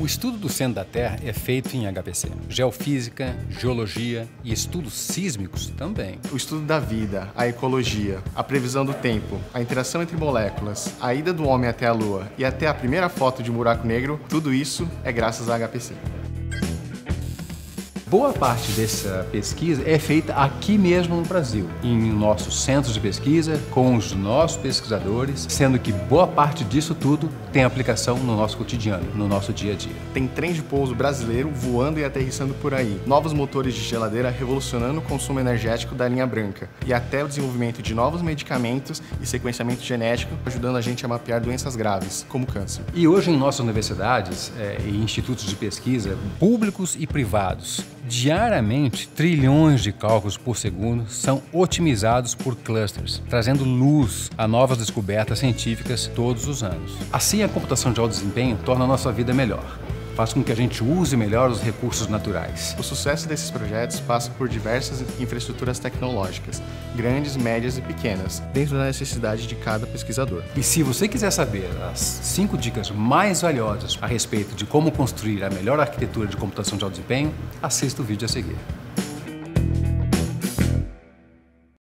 O estudo do centro da Terra é feito em HPC. Geofísica, geologia e estudos sísmicos também. O estudo da vida, a ecologia, a previsão do tempo, a interação entre moléculas, a ida do homem até a Lua e até a primeira foto de um buraco negro, tudo isso é graças à HPC. Boa parte dessa pesquisa é feita aqui mesmo no Brasil, em nossos centros de pesquisa, com os nossos pesquisadores, sendo que boa parte disso tudo tem aplicação no nosso cotidiano, no nosso dia a dia. Tem trem de pouso brasileiro voando e aterrissando por aí, novos motores de geladeira revolucionando o consumo energético da linha branca, e até o desenvolvimento de novos medicamentos e sequenciamento genético, ajudando a gente a mapear doenças graves, como câncer. E hoje em nossas universidades e institutos de pesquisa, públicos e privados, diariamente, trilhões de cálculos por segundo são otimizados por clusters, trazendo luz a novas descobertas científicas todos os anos. Assim, a computação de alto desempenho torna a nossa vida melhor. Faz com que a gente use melhor os recursos naturais. O sucesso desses projetos passa por diversas infraestruturas tecnológicas, grandes, médias e pequenas, dentro da necessidade de cada pesquisador. E se você quiser saber as 5 dicas mais valiosas a respeito de como construir a melhor arquitetura de computação de alto desempenho, assista o vídeo a seguir.